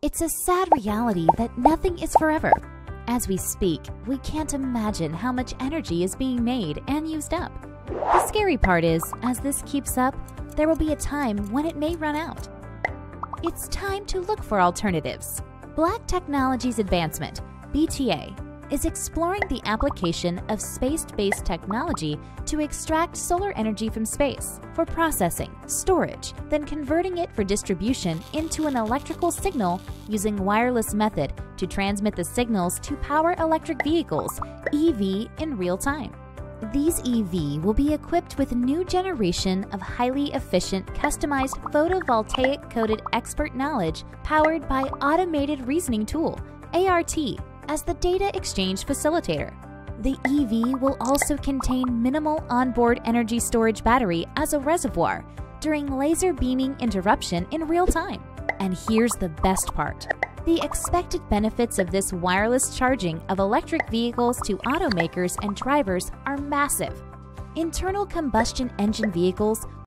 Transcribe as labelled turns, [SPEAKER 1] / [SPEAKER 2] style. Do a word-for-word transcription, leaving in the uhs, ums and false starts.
[SPEAKER 1] It's a sad reality that nothing is forever. As we speak, we can't imagine how much energy is being made and used up. The scary part is, as this keeps up, there will be a time when it may run out. It's time to look for alternatives. Black Technologies Advancement, B T A, is exploring the application of space-based technology to extract solar energy from space for processing, storage, then converting it for distribution into an electrical signal using wireless method to transmit the signals to power electric vehicles, E V, in real time. These E V will be equipped with a new generation of highly efficient, customized photovoltaic-coded expert knowledge powered by Automated Reasoning Tool, A R T, as the data exchange facilitator. The E V will also contain minimal onboard energy storage battery as a reservoir during laser beaming interruption in real time. And here's the best part. The expected benefits of this wireless charging of electric vehicles to automakers and drivers are massive. Internal combustion engine vehicles